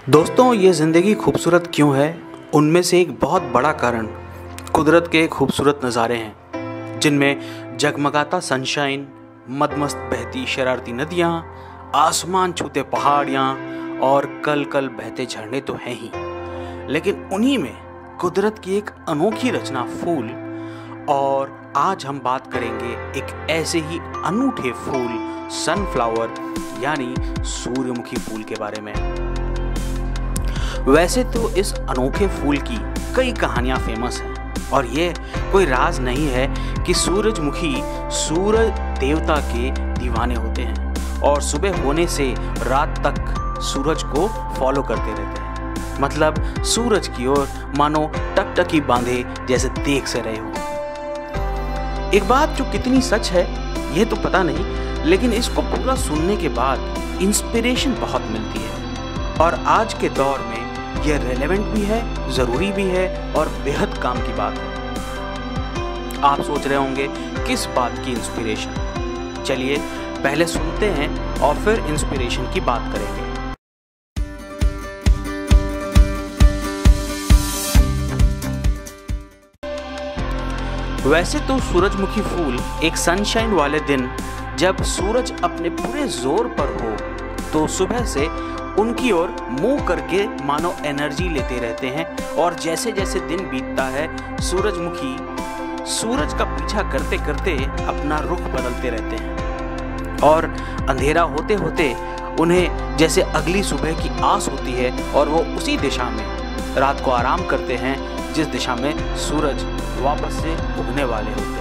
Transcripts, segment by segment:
दोस्तों, ये ज़िंदगी खूबसूरत क्यों है? उनमें से एक बहुत बड़ा कारण कुदरत के खूबसूरत नज़ारे हैं, जिनमें जगमगाता सनशाइन, मदमस्त बहती शरारती नदियाँ, आसमान छूते पहाड़ियाँ और कल कल बहते झरने तो हैं ही, लेकिन उन्हीं में कुदरत की एक अनोखी रचना फूल। और आज हम बात करेंगे एक ऐसे ही अनूठे फूल सनफ्लावर यानी सूर्यमुखी फूल के बारे में। वैसे तो इस अनोखे फूल की कई कहानियां फेमस हैं और ये कोई राज नहीं है कि सूरजमुखी सूरज देवता के दीवाने होते हैं और सुबह होने से रात तक सूरज को फॉलो करते रहते हैं। मतलब सूरज की ओर मानो टकटकी बांधे जैसे देख से रहे हो। एक बात जो कितनी सच है यह तो पता नहीं, लेकिन इसको पूरा सुनने के बाद इंस्पिरेशन बहुत मिलती है और आज के दौर में यह रेलेवेंट भी है, ज़रूरी भी है और बेहद काम की बात है। आप सोच रहे होंगे किस बात की इंस्पिरेशन? चलिए पहले सुनते हैं और फिर इंस्पिरेशन की बात करेंगे। वैसे तो सूरजमुखी फूल एक सनशाइन वाले दिन, जब सूरज अपने पूरे जोर पर हो, तो सुबह से उनकी ओर मुंह करके मानो एनर्जी लेते रहते हैं और जैसे जैसे दिन बीतता है सूरजमुखी सूरज का पीछा करते करते अपना रुख बदलते रहते हैं और अंधेरा होते होते उन्हें जैसे अगली सुबह की आस होती है और वो उसी दिशा में रात को आराम करते हैं जिस दिशा में सूरज वापस से उगने वाले होते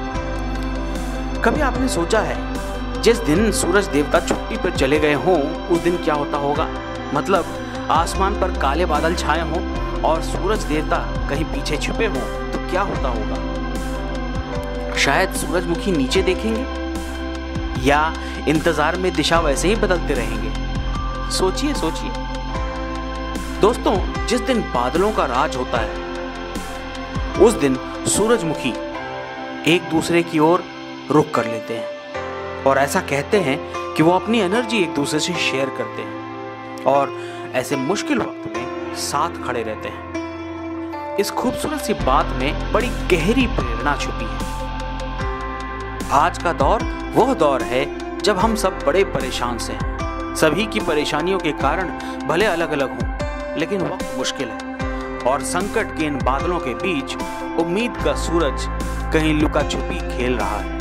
हैं। कभी आपने सोचा है जिस दिन सूरज देवता छुट्टी पर चले गए हों उस दिन क्या होता होगा? मतलब आसमान पर काले बादल छाए हों और सूरज देवता कहीं पीछे छुपे हों तो क्या होता होगा? शायद सूरजमुखी नीचे देखेंगे या इंतजार में दिशा वैसे ही बदलते रहेंगे। सोचिए सोचिए दोस्तों, जिस दिन बादलों का राज होता है उस दिन सूरजमुखी एक दूसरे की ओर रुख कर लेते हैं और ऐसा कहते हैं कि वो अपनी एनर्जी एक दूसरे से शेयर करते हैं और ऐसे मुश्किल वक्त में साथ खड़े रहते हैं। इस खूबसूरत सी बात में बड़ी गहरी प्रेरणा छुपी है। आज का दौर वह दौर है जब हम सब बड़े परेशान से हैं। सभी की परेशानियों के कारण भले अलग अलग हों, लेकिन वक्त मुश्किल है और संकट के इन बादलों के बीच उम्मीद का सूरज कहीं लुका छुपी खेल रहा है।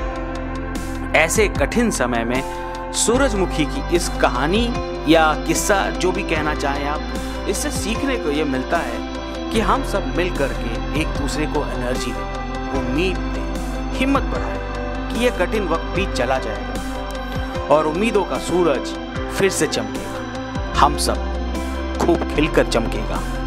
ऐसे कठिन समय में सूरजमुखी की इस कहानी या किस्सा, जो भी कहना चाहें आप, इससे सीखने को ये मिलता है कि हम सब मिल करके एक दूसरे को एनर्जी दें, उम्मीद दें, हिम्मत बढ़ाएं कि ये कठिन वक्त भी चला जाएगा और उम्मीदों का सूरज फिर से चमकेगा। हम सब खूब खिलकर चमकेगा।